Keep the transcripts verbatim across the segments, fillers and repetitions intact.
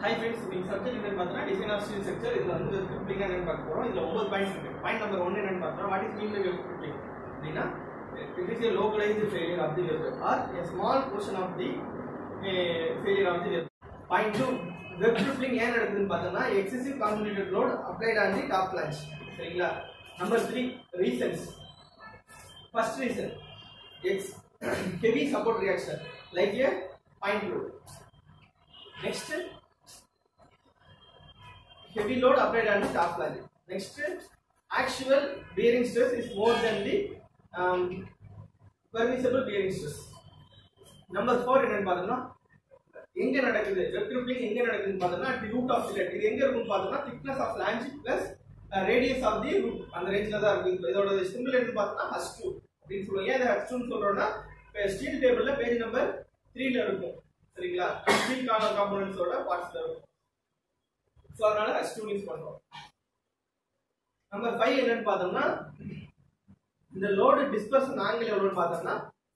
Hi friends, in subject you can design of steel structure. This is the crippling and பார்க்க இதுல nine points இருக்கு. Point number one என்னன்னு பார்த்தா what is mean by crippling? அப்படினா it is a localized failure of the web or a small portion of the uh, failure of the web. Point two, web crippling ஏன் நடக்குதுன்னு பார்த்தா excessive convoluted load applied on the top flange. சரிங்களா? Number three, reasons. First reason, X heavy support reaction like a point load. Next, heavy load applied on the top flange. Next, actual bearing stress is more than the um, permissible bearing stress. Number four என்னன்னு பார்த்தோம்னா எங்க நடக்குது web crippling எங்க நடக்குதுன்னு பார்த்தோம்னா at the root of fillet. இது எங்க இருக்குன்னு பார்த்தோம்னா thickness of flange plus uh, radius of the root அந்த ரேஞ்ச்ல தான் இருக்கு. இதோட சிம்பிள் என்னன்னு பார்த்தோம்னா H two அப்படினு சொல்லுவாங்க. ஏன் H two ன்னு சொல்றோம்னா ஸ்டீல் டேபிள்ல பேஜ் நம்பர் three ல இருக்கும். சரிங்களா? ஸ்டீல் காம்போனன்ட்ஸோட பார்ட்ஸ்ல இருக்கும். சோ அதனால H two யூஸ் பண்றோம். நம்பர் five என்னன்னு பார்த்தோம்னா இந்த லோட் டிஸ்பர்ஷன் ஆங்கிள் எவ்வளவுன்னு பார்த்தோம்னா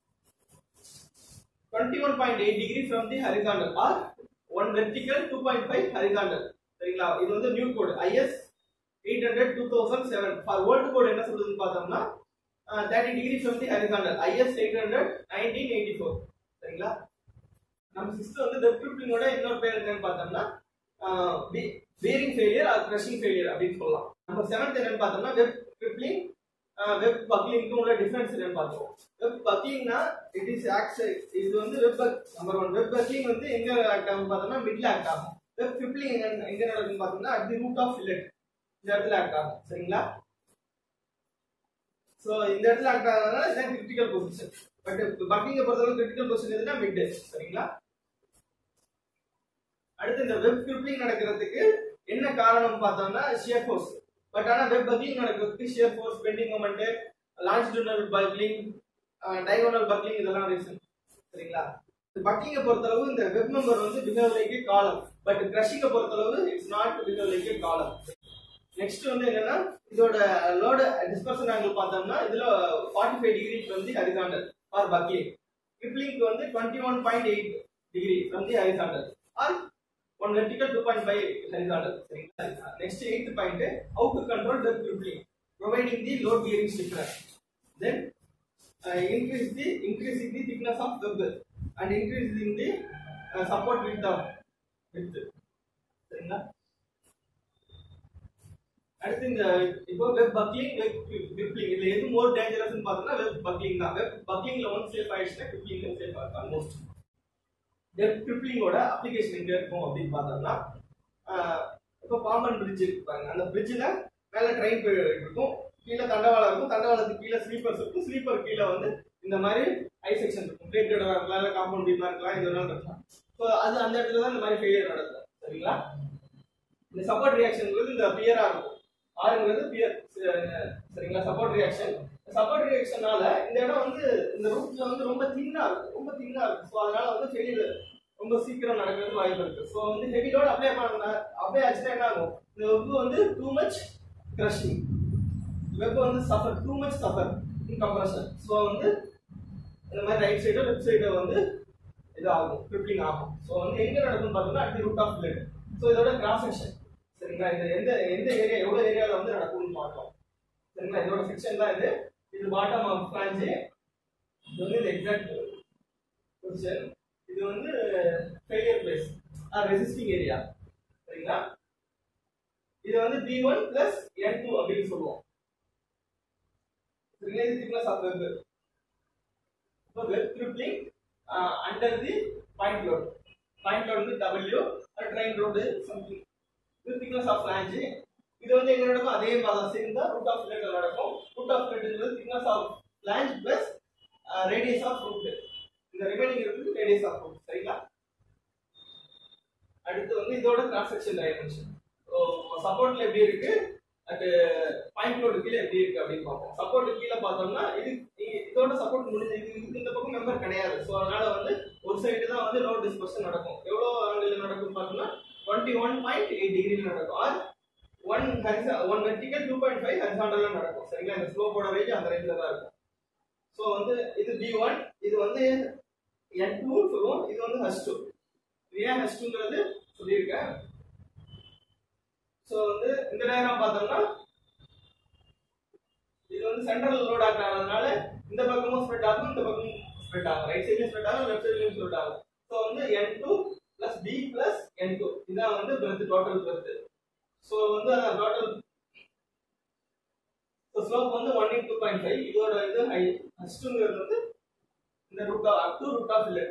twenty-one point eight degree from the horizontal or one vertical two point five horizontal. சரிங்களா? இது வந்து new code I S eight hundred two thousand seven. For old code என்ன சொல்லுதுன்னு பார்த்தோம்னா thirty degree from the horizontal I S eight hundred nineteen eighty-four. சரிங்களா? நம்ம system வந்து web கிரிப்ளிங்கோட இன்னொரு பேர் என்னன்னு பார்த்தோம்னா bearing failure or crushing failure அப்படினு சொல்லலாம். நம்பர் seventh என்னன்னு பார்த்தோம்னா வெப் கிரிப்ளிங் வெப் பக்லிங்க்கு உள்ள டிஃபரன்ஸ் என்னன்னு பார்த்தோம். வெப் பக்லிங்னா இட் இஸ் ஆக்ட் இது வந்து web number one web buckling வந்து எங்க ஆக்ட் ஆகும் பார்த்தோம்னா மிட்ல ஆக்ட் ஆகும். வெப் கிரிப்ளிங் எங்க எங்க நடக்குன்னு பார்த்தோம்னா at the root of fillet இந்த இடத்துல ஆக்ட் ஆகும். சரிங்களா? சோ இந்த இடத்துல ஆக்ட் ஆகுறதுனால இது கிரிட்டிக்கல் பொசிஷன். பட் பக்லிங்க பொறுத்தவரை கிரிட்டிக்கல் பொசிஷன் எதுனா மிட். சரிங்களா? அடுத்து இந்த வெப் கிரிப்ளிங் நடக்கிறதுக்கு என்ன காரணம் பார்த்தோம்னா ஷியர் ஃபோர்ஸ். பட் ஆனா வெப் பக்லிங் நடக்கிறதுக்கு shear force, bending moment, longitudinal buckling, diagonal buckling இதெல்லாம் ரீசன். சரிங்களா? பக்லிங்க பொறுத்தளவு இந்த வெப் மெம்பர் வந்து behave like a column. But கிரஷிங்க பொறுத்தளவு it's not behave like a column. Next வந்து என்னன்னா இதோட லோட் டிஸ்பர்ஷன் ஆங்கிள் பார்த்தோம்னா இதுல forty-five degree from the horizontal or buckling. கிரிப்ளிங்க்கு வந்து twenty-one point eight degree from the horizontal or one vertical two point five horizontal. சரிங்களா? next eighth point, how to control the crippling providing the load bearing stiffener. Then uh, increase the increasing the thickness of web and increasing the uh, support width of width. சரிங்களா? அடுத்து இந்த இப்போ web buckling web crippling இதுல எது more டேஞ்சரஸ்னு பார்த்தோம்னா web buckling தான். Web பக்லிங்ல ஒன் சேஃப் ஆயிடுச்சுன்னா கிரிப்ளிங்ல சேஃப் ஆகும் ஆல்மோஸ்ட். வெப் கிரிப்ளிங்கோட அப்ளிகேஷன் எங்க இருக்கும் அப்படின்னு பார்த்தோம்னா இப்போ பாம்பன் பிரிட்ஜ் இருக்கு பாருங்க. அந்த பிரிட்ஜில் மேலே ட்ரெயின் போயிட்டு இருக்கும், கீழே தண்டவாளம் இருக்கும், தண்டவாளத்துக்கு கீழே ஸ்லீப்பர்ஸ் இருக்கும், ஸ்லீப்பர் கீழே வந்து இந்த மாதிரி ஐ செக்ஷன் இருக்கும், பிளேட்டோட இருக்கலாம், இல்லை காம்பவுண்ட் பீமா இருக்கலாம், இது வேணாலும் இருக்கலாம். ஸோ அது அந்த இடத்துல தான் இந்த மாதிரி ஃபெயிலியர் நடக்கும். சரிங்களா? இந்த சப்போர்ட் ரியாக்ஷன்ங்கிறது இந்த பியரா இருக்கும். ஆறுங்கிறது பியர். சரிங்களா? சப்போர்ட் ரியாக்ஷன் சப்போர்ட் ரியாக்ஷனால இந்த இடம் வந்து இந்த ரூட்ல வந்து ரொம்ப தின்னா இருக்கும், ரொம்ப தின்னா இருக்கும். ஸோ அதனால வந்து ஃபெயிலியர் ரொம்ப சீக்கிரம் நடக்கிறது வாய்ப்பு இருக்கு. ஸோ வந்து ஹெவி லோட் அப்ளை பண்ண அப்ளை ஆச்சுன்னா என்ன ஆகும், இந்த வெப் வந்து டூ மச் கிரஷிங், வெப் வந்து suffer too much suffer in compression. So வந்து இந்த மாதிரி ரைட் சைடோ லெஃப்ட் சைடோ வந்து இது ஆகும், கிரிப்ளிங் ஆகும். ஸோ வந்து எங்க நடக்கும்னு பார்த்தோம்னா at the root of plate. So இதோட கிராஸ் செக்ஷன். சரிங்களா? இது எந்த எந்த ஏரியா எவ்வளவு ஏரியாவில் வந்து நடக்கும்னு பார்த்தோம். சரிங்களா? இதோட செக்ஷன் தான் இது. இது பாட்டம் ஆஃப் ஃபிளாஞ்ச். இது வந்து இந்த எக்ஸாக்ட் பொசிஷன். இது வந்து failure place or resisting area. சரிங்களா? இது வந்து B one plus N two அப்படின்னு சொல்லுவோம். சரிங்களா? இது திக்னஸ் ஆஃப் வெப். இப்போ web crippling under the point load. Point load வந்து W or train load something. இது திக்னஸ் ஆஃப் ஃபிளாஞ்ச். இது வந்து எங்க நடக்கும், அதே மாதிரி சேர்ந்தா ரூட் ஆஃப் பிளேட்ல நடக்கும். ரூட் ஆஃப் பிளேட்ங்கிறது thickness of flange plus radius of root. இந்த ரிமைனிங் இருக்கு ரேடியஸ் ஆஃப் ரூட். சரிங்களா? அடுத்து வந்து இதோட கிராஸ் செக்ஷன் டைமென்ஷன். ஸோ சப்போர்ட்ல எப்படி இருக்கு, அட் பாயிண்ட் லோடு கீழே எப்படி இருக்கு அப்படின்னு பார்ப்போம். சப்போர்ட் கீழே பார்த்தோம்னா இது இதோட சப்போர்ட் முடிஞ்சு இது இந்த பக்கம் மெம்பர் கிடையாது. ஸோ அதனால வந்து ஒரு சைடு தான் வந்து லோட் டிஸ்பர்ஷன் நடக்கும். எவ்வளோ ஆங்கிள் நடக்கும் பார்த்தோம்னா twenty-one point eight டிகிரி நடக்கும். Or one one vertical two point five ஹரிசாண்டல்ல நடக்கும். சரிங்களா? இந்த ஸ்லோப்போட ரேஞ்ச் அந்த ரேஞ்சில் தான் இருக்கும். ஸோ வந்து இது B one, இது வந்து N two சொல்லுவோம், இது வந்து H two. ஏன் H two ங்கிறது சொல்லியிருக்கேன். ஸோ வந்து இந்த டயக்ராம் பார்த்தோம்னா இது வந்து சென்ட்ரல் லோட் ஆகிறதுனால இந்த பக்கமும் ஸ்ப்ரெட் ஆகும், இந்த பக்கமும் ஸ்ப்ரெட் ஆகும், ரைட் சைட்லயும் ஸ்ப்ரெட் ஆகும், லெஃப்ட் சைட்லயும் ஸ்ப்ரெட் ஆகும். ஸோ வந்து n two plus d plus n two இதான் வந்து பிரெத், டோட்டல் பிரெத். ஸோ வந்து அதான் டோட்டல் ஸோ ஸ்லோப் வந்து one into two point five. இதோட இது ஹை h two ங்கிறது வந்து இந்த root of up to root of fillet.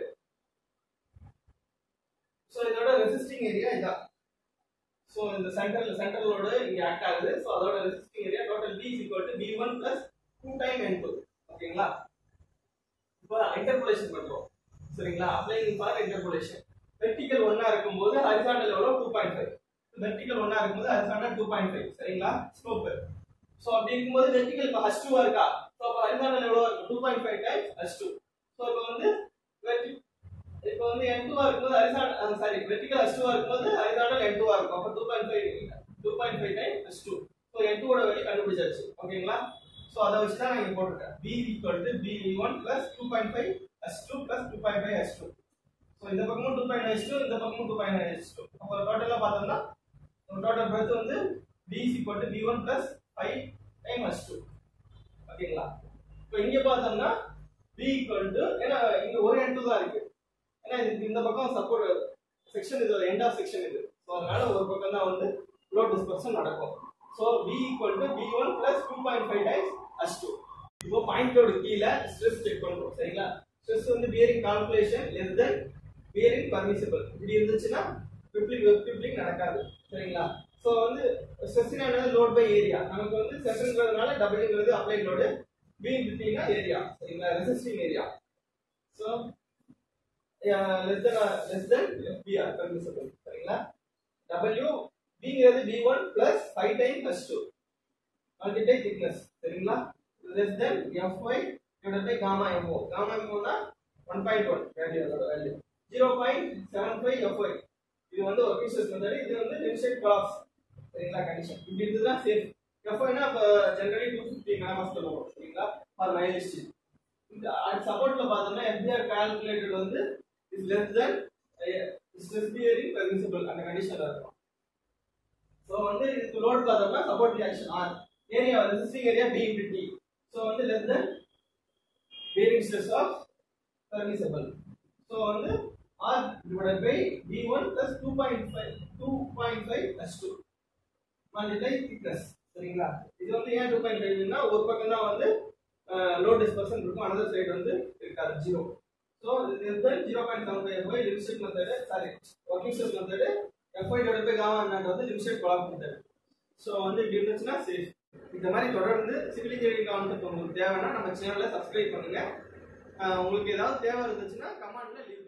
So இதோட ரெசிஸ்டிங் ஏரியா இதான். ஸோ இந்த சென்டர்ல சென்ட்ரல் லோடு இங்க ஆக்ட் ஆகுது. ஸோ அதோட resisting area total B is equal to v one plus two time n two. ஓகேங்களா? இப்போ இன்டர்போலேஷன் பண்றோம். சரிங்களா? அப்ளைங் ஃபார் இன்டர்போலேஷன். வெர்டிகல் ஒண்ணா இருக்கும்போது ஹரிசாண்டல் எவ்வளோ two point five. வெர்டிகல் ஒண்ணா இருக்கும்போது ஹரிசாண்டல் two point five. சரிங்களா? ஸ்லோப். சோ அப்படி இருக்கும்போது வெர்டிகல் இப்ப h two இருக்கா? சோ அப்ப ஹரிசாண்டல் எவ்வளவு இருக்கும்? two point five times h two. So இப்போ வந்து இப்போ வந்து n two இருக்கும்போது horizontal sorry vertical h two இருக்கும்போது ஹரிசாண்டல் n two இருக்கும். அப்ப two point five two point five times h two. So n two ஓட வேல்யூ கண்டுபிடிச்சாச்சு. ஓகேங்களா? சோ அத வச்சு தான் நான் இங்க போட்டுட்டேன். B equal to b one plus two point five h two plus two point five h two. So இந்த பக்கமும் two point five h two, இந்த பக்கமும் two point five h two. அப்ப டோட்டலா பார்த்தோம்னா டோட்டல் பிரெத் வந்து B is equal to b one plus five times h two. ஓகேங்களா? இப்போ இங்க பார்த்தோம்னா B equal to ஏனா இங்க ஒரு n two தான் இருக்கு. ஏனா இந்த பக்கம் சப்போர்ட் செக்ஷன் இது எண்ட் ஆஃப் செக்ஷன் இது. சோ அதனால ஒரு பக்கம் தான் வந்து லோட் டிஸ்பர்ஷன் நடக்கும். So B equal to b one plus two point five times h two. இப்போ பாயிண்ட் லோட் கீழ ஸ்ட்ரெஸ் செக் பண்றோம். சரிங்களா? ஸ்ட்ரெஸ் வந்து bearing calculation less than bearing permissible. இப்படி இருந்துச்சுன்னா ட்ரிப்ளிங் ட்ரிப்ளிங் நடக்காது. சரிங்களா? சோ வந்து ஸ்ட்ரெஸ்னா என்னது? Load by area. நமக்கு வந்து செஷன்ங்கிறதுனால டபுள்ங்கிறது அப்ளைட் லோட், B பிட்வீனா ஏரியா. சரிங்களா? Resisting area. So less than less than F B R permissible. சரிங்களா? W Bங்கிறது b one plus five times h two multiply thickness. சரிங்களா? less than Fy divided by gamma mo. Gamma mo னா one point one value அதோட value zero point seven five Fy. இது வந்து working stress method. இது வந்து inside collapse. சரிங்களா? Condition இப்படி இருந்ததுனா சேஃப். Fy னா அப்ப ஜெனரலி two fifty மெகாபாஸ்கல் வரும். சரிங்களா? For mild steel. இந்த சப்போர்ட்ல பார்த்தோம்னா F B R கால்குலேட்டட் வந்து is less than stress bearing permissible அந்த கண்டிஷன்ல இருக்கும். சோ வந்து இதுக்கு லோட் பார்த்தோம்னா support reaction R area resisting area B into T. So வந்து less than bearing stress of permissible. So வந்து R divided by b one plus two point five h two multiply thickness. சரிங்களா? இது வந்து ஏன் two point five னா ஒரு பக்கம் தான் வந்து லோட் டிஸ்பர்ஷன் இருக்கும், another side வந்து இருக்காது ஜீரோ. சோ இது வந்து zero point seven five Fy limit method sorry working stress method. Fy divided by gamma என்னது வந்து லிமிட் கொலாப்ஸ் மெத்தட். சோ வந்து இப்படி இருந்துச்சுன்னா சேஃப். இந்த மாதிரி தொடர்ந்து சிவில் இன்ஜினியரிங் கான்செப்ட் உங்களுக்கு தேவைன்னா நம்ம சேனலை சப்ஸ்கிரைப் பண்ணுங்க. உங்களுக்கு ஏதாவது தேவை இருந்துச்சுன்னா கமெண்ட்ல